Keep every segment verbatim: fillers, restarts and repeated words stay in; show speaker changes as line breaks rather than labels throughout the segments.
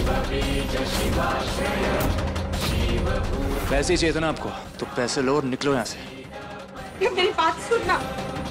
पैसे ही चाहिए था ना आपको, तो पैसे लो और निकलो यहाँ से।
मेरी बात सुनना।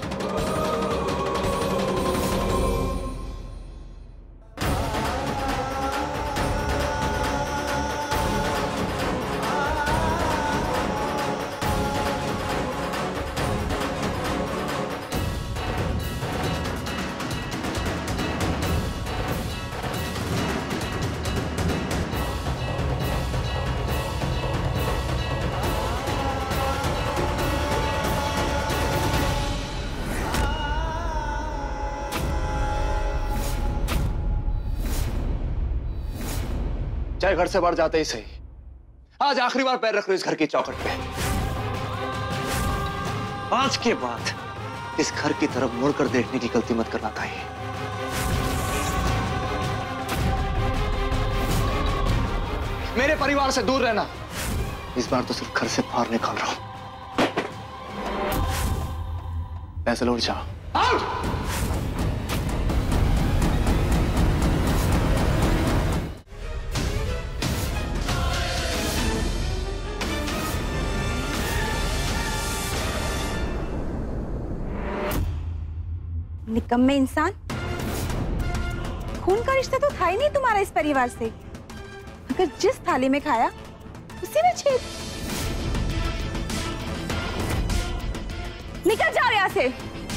चाहे घर से बाहर जाते ही सही, आज आखिरी बार पैर रख रहे हो इस घर की चौखट पे। आज के बाद इस घर की तरफ मुड़कर देखने की गलती मत करना चाहिए। मेरे परिवार से दूर रहना। इस बार तो सिर्फ घर से बाहर निकाल रहा हूं। पैसे लौट जाओ। आउट!
निकम्मे इंसान, खून का रिश्ता तो था ही नहीं तुम्हारा इस परिवार से। अगर जिस थाली में खाया उसी में छेद। निकल जा यहाँ से।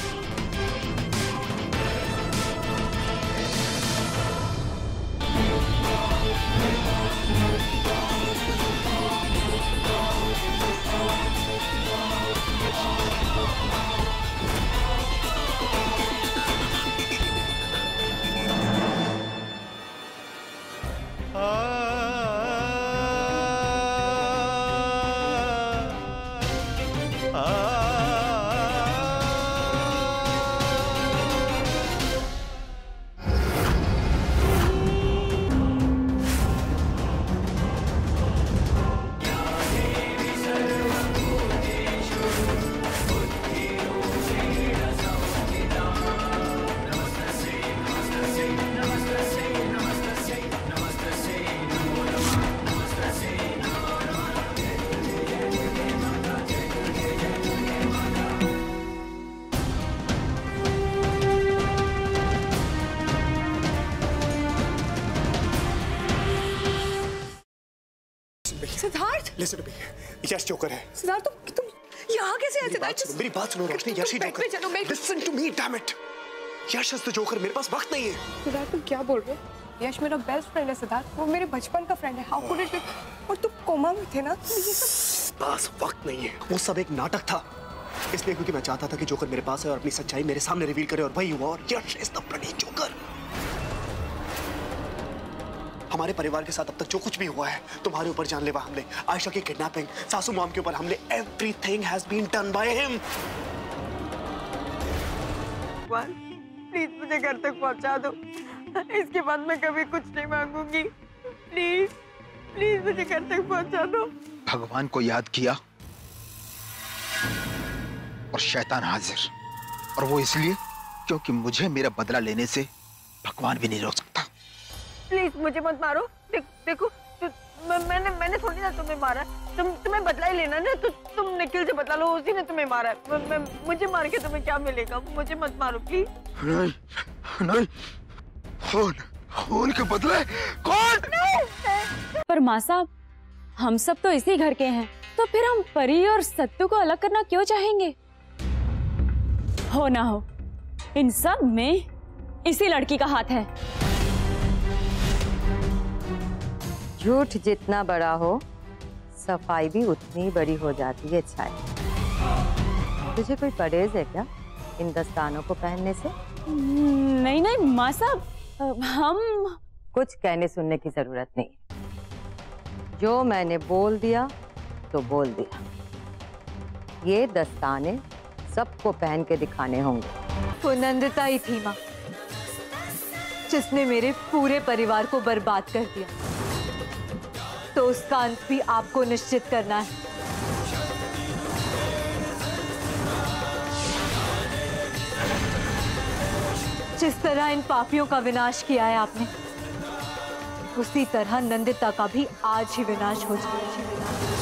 Siddharth,
listen to me, Yash joker है।
सिद्धार्थ तुम तुम यहाँ कैसे आए? सिद्धार्थ
मेरी बात सुनो रोशनी, यश ही जोकर।
चलो मैं
listen to me, damn it. Yash is the joker, मेरे पास वक्त नहीं है।
सिद्धार्थ तुम क्या बोल रहे हो? यश मेरा बेस्ट फ्रेंड है सिद्धार्थ, वो मेरे बचपन का फ्रेंड है। How could it be? और तुम कोमा में थे ना, तो ये सब
पास वक्त नहीं है। वो सब एक नाटक था, इसलिए क्योंकि मैं चाहता था कि जोकर मेरे पास है और अपनी सच्चाई मेरे सामने रिवील करे, और वही हुआ। और Yash is the bloody joker. हमारे परिवार के साथ अब तक जो कुछ भी हुआ है, तुम्हारे ऊपर जानलेवा हमले, आयशा की किडनैपिंग, सासू मॉम के ऊपर हमले, everything has been done by him.
Please मुझे घर तक पहुंचा दो, इसके बाद मैं कभी कुछ नहीं मांगूंगी। प्लीज प्लीज मुझे घर तक पहुंचा दो।
भगवान को याद किया और शैतान हाजिर, और वो इसलिए क्योंकि मुझे मेरा बदला लेने से भगवान भी नहीं रोक सकता।
प्लीज मुझे मत मारो। देख, देखो तु, मैंने मैंने थोड़ी ना तुम्हें मारा। तुम तुम्हें बदला ही लेना ना, तो तुम निखिल से बदला लो, उसी ने तुम्हें मारा है। मैं, मुझे मार के तुम्हें क्या मिलेगा? मुझे मत मारो प्लीज।
नहीं नहीं, खून खून के बदले कौन?
पर माँ साहब, हम सब तो इसी घर के हैं, तो फिर हम परी और सत्तू को अलग करना क्यों चाहेंगे? हो ना हो, इन सब में इसी लड़की का हाथ है।
झूठ जितना बड़ा हो, सफाई भी उतनी बड़ी हो जाती है। छाया, तुझे कोई परहेज है क्या इन दस्तानों को पहनने से?
नहीं नहीं माँ साहब, हम
कुछ कहने सुनने की जरूरत नहीं। जो मैंने बोल दिया तो बोल दिया। ये दस्ताने सबको पहन के दिखाने होंगे।
वो नंदिता ही थी माँ, जिसने मेरे पूरे परिवार को बर्बाद कर दिया, तो उसका अंत भी आपको निश्चित करना है। जिस तरह इन पापियों का विनाश किया है आपने, उसी तरह नंदिता का भी आज ही विनाश हो जाए।